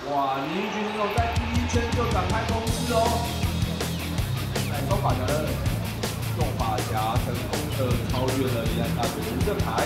哇！林玉军选手在第一圈就展开攻势哦，在中法夹的重法夹成功的超越了宜兰大学的吴正凯。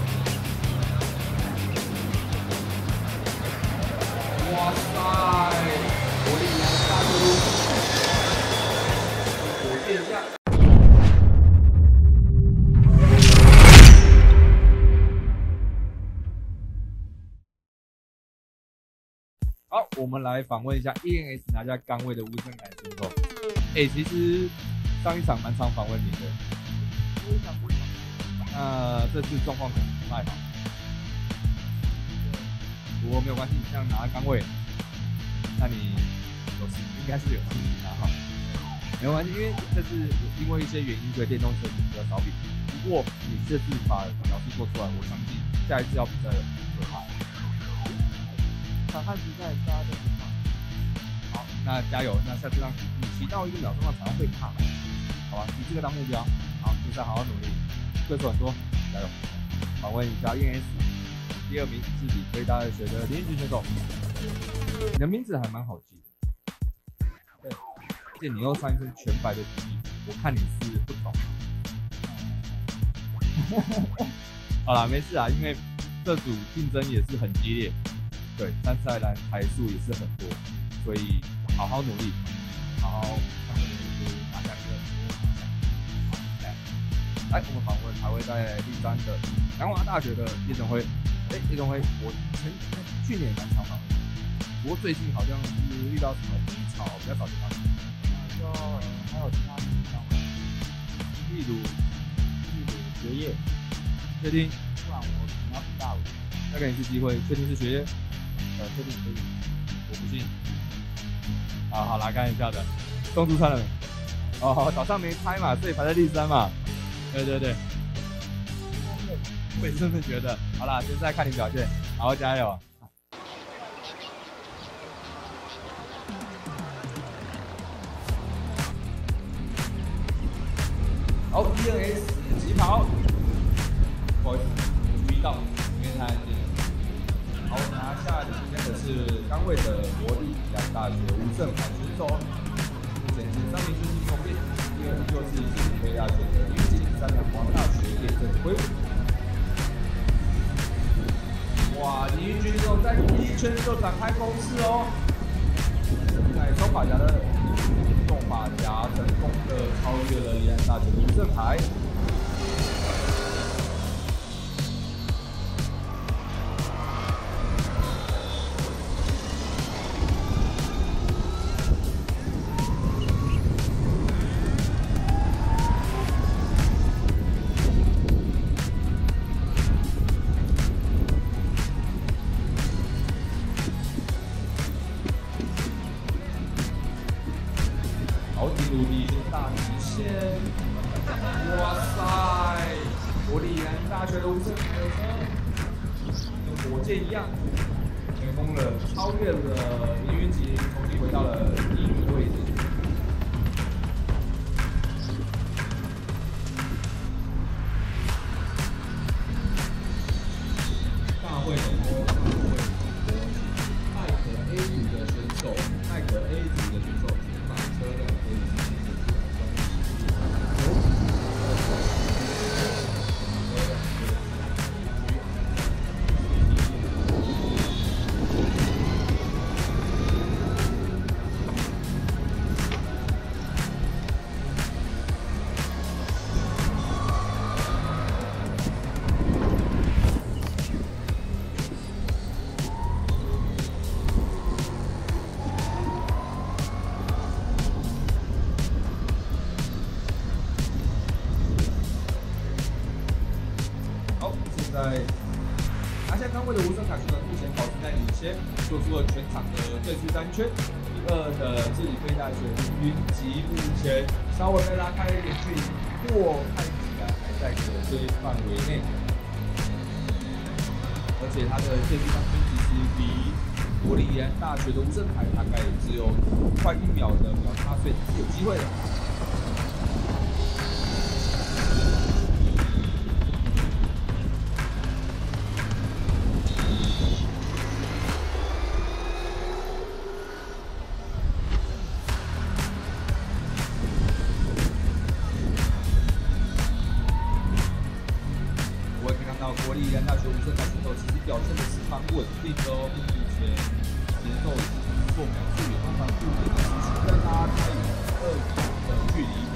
哇塞！国立宜兰大学的火箭一样。 好，我们来访问一下 ENS 拿下杆位的吴正凯选手。其实上一场蛮常访问你的，这次状况可能不太好，不过没有关系，你这样拿杆位，那你应该是有信心拿好，没有关系，因为这次因为一些原因，所以电动车比较少比。不过你这次把表示做出来，我相信下一次要比赛会好。 场汉比赛大家都很好，好，那加油！那下次让你骑到1秒钟的场上会怕，好吧？以这个当目标，好，比赛好好努力，对手很多，加油！访问一下 ENS 第2名是理科大学的林俊选手，你的名字还蛮好记的，对，而且你又穿一身全白的皮衣，我看你是不懂。好啦，没事啊，因为这组竞争也是很激烈。 对，参赛栏台数也是很多，所以好好努力，好好让我们拿下这个好来，我们访问排位在第3的南华大学的叶正辉。叶正辉，我去年蛮常访问，不过最近好像是遇到什么低潮，比较少见到你。就还有其他地方，例如学业，确定？不然我可能要比大五，再给你一次机会，确定是学业？ 确定可以，我不信。好啦，开玩笑的。中出穿了没？哦，早上没拍嘛，所以排在第3嘛。对。我也是这么觉得。好啦，现在看你表现，好好加油。好 ，ENS 起跑。不好意思，注意到，因为太安静了。 好，拿下领先的是杆位的国立宜兰大学吴正凯选手，目前是3名顺序不变，第2名就是理科大学的林吉，3名黄大学叶正辉。哇，林玉军选手在第1圈就展开攻势哦，在中法夹的重法夹成功的超越了宜兰大学的吴正凯。 第1圈大极限，哇塞！国立宜兰大学的吴正凯跟火箭一样，成功了超越了林云吉，重新回到了第1名的位置。大会很多，麦克 A 组的选手，麦克 A 组的选手，把车辆可以。 在拿下杆位的吴正凯选手目前保持在领先，做出了全场的最次3圈。第2的是理科大学云集，目前稍微被拉开了一点距离，不过看起来还在可追范围内。而且他的最次3圈其实比国立宜兰大学的吴正凯大概只有快1秒的秒差，所以是有机会的。 的无声感选手其实表现的是蛮稳定的哦，并且节奏做描述也都蛮固定的，持续在大概2米的距离。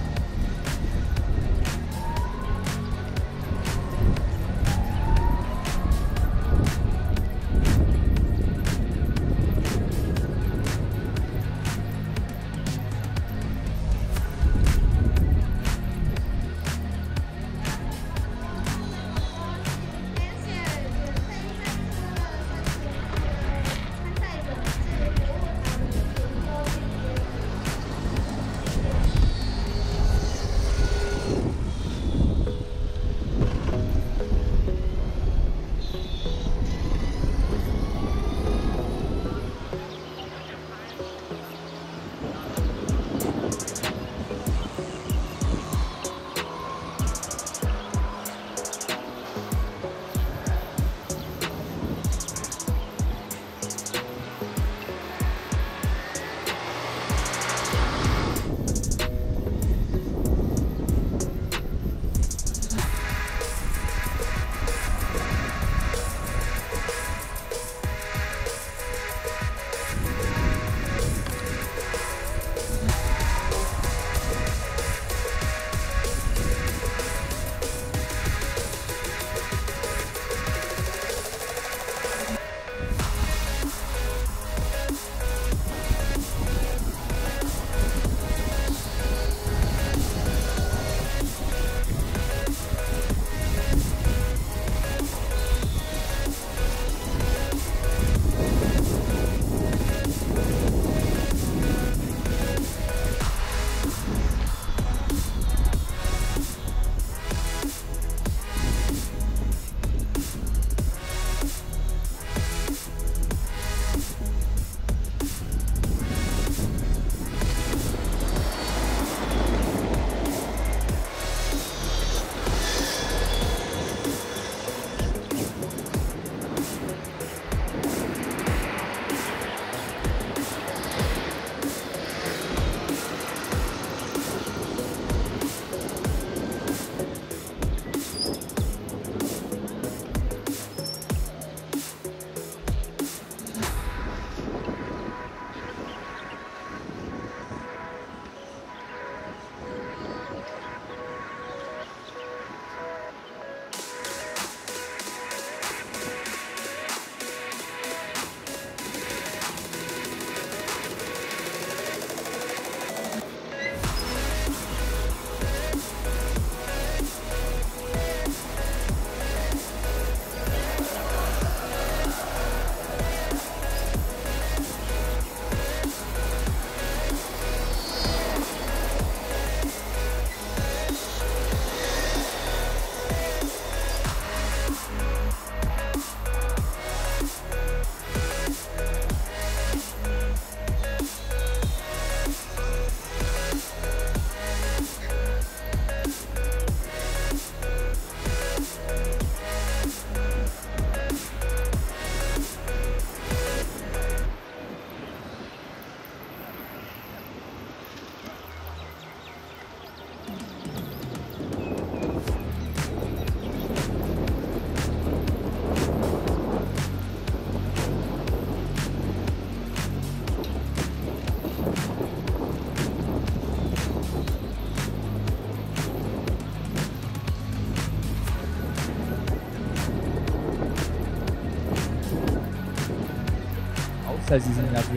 赛事剩下是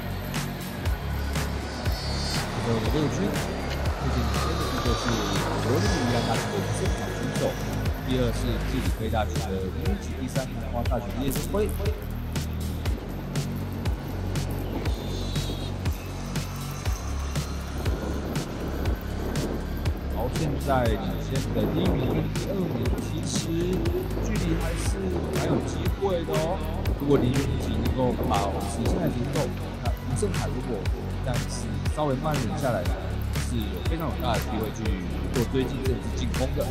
5区，目前领先的第一个是国立宜兰大学的现场选手，第二是暨理科大学的林宇奇，第三南华大学的叶生辉。好，现在领先的第一名跟第二名其实距离还是蛮有机会的哦。如果林宇奇能够保持现在节奏，那吴胜凯如果但是稍微慢忍下来，是有非常有大的机会去做追进甚至是进攻的。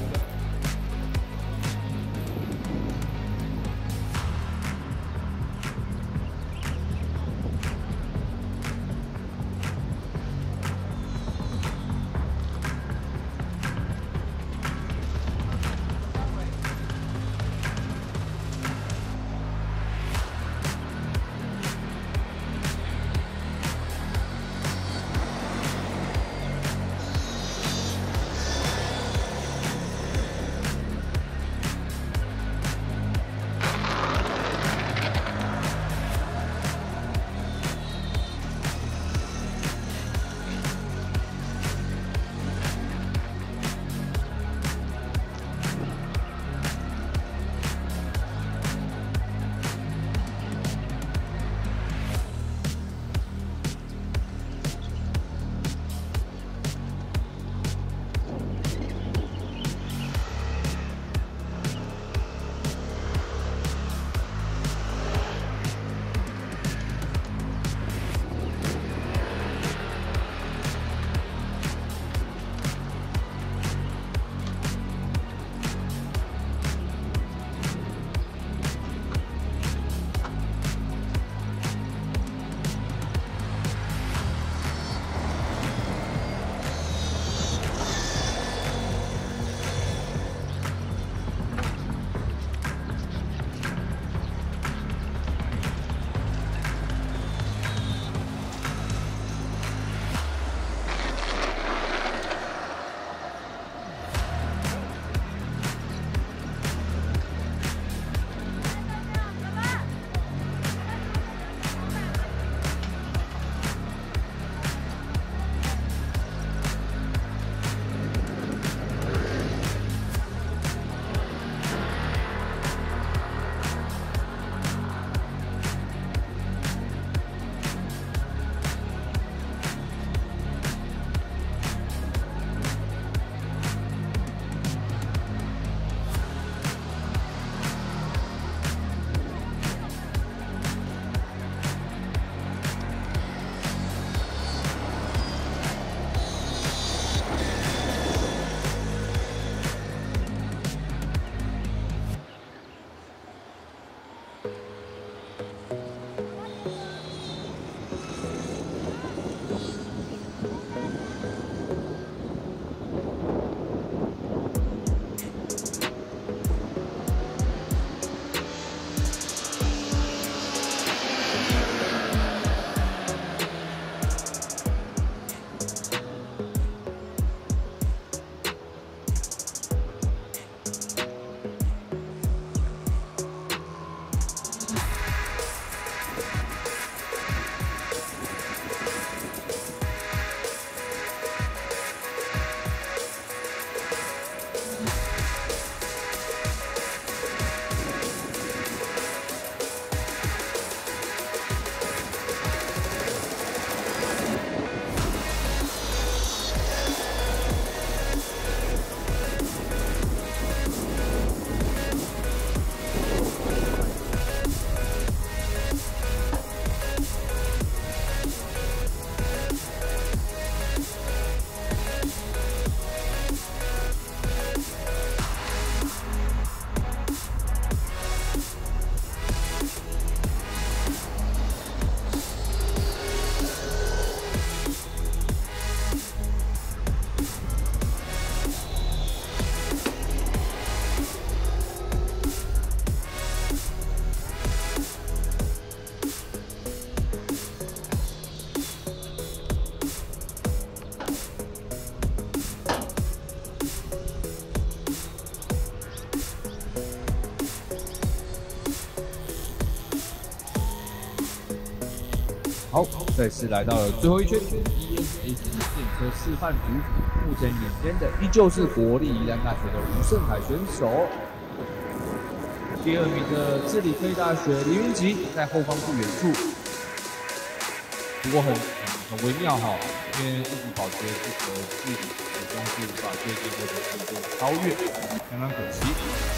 好，这次来到了最后一圈 ，ENS 电车示范组，目前领先的依旧是国立宜兰大学的吴胜凯选手。第2名的致理科技大学林云吉在后方不远处，不过很微妙哈，因为一直保持这个距离，始终是无法接近或者是做超越，相当可惜。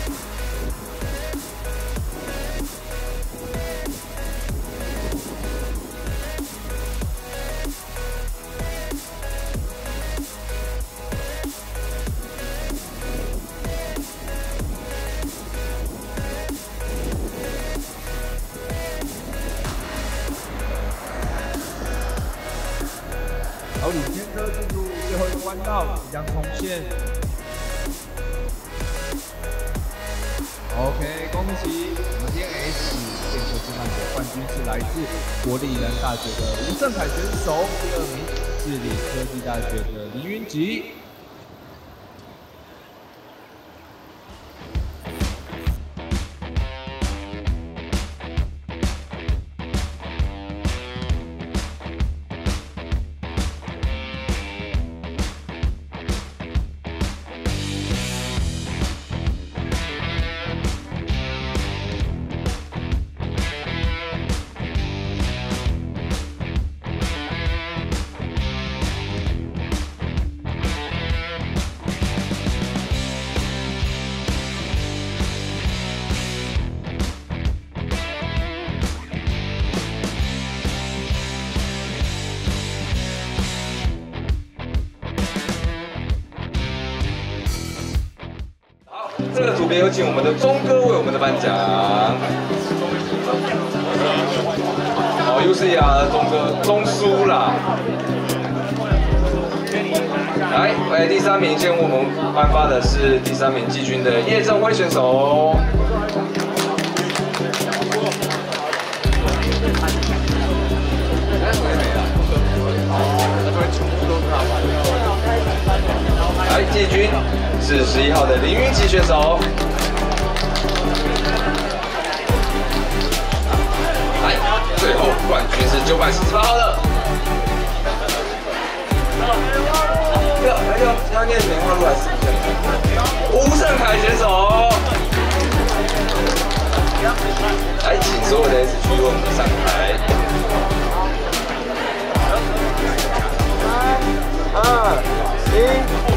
好，领先车进入最后一个弯道，即将冲线。OK， 恭喜我们 ENS 电车示范组冠军是来自国立宜兰大学的吴胜凯选手，第2名致理科技大学的林云吉。 这个组别有请我们的钟哥为我们的颁奖。哦，又是钟哥，钟叔啦。来，第3名，先为我们颁发的是第3名季军的叶正辉选手。来，季军是11号的林云吉选手。来，最后冠军是948号的。要念棉花路还是吴胜凯选手？来，请所有的 S 区为我们上台。3、2、1。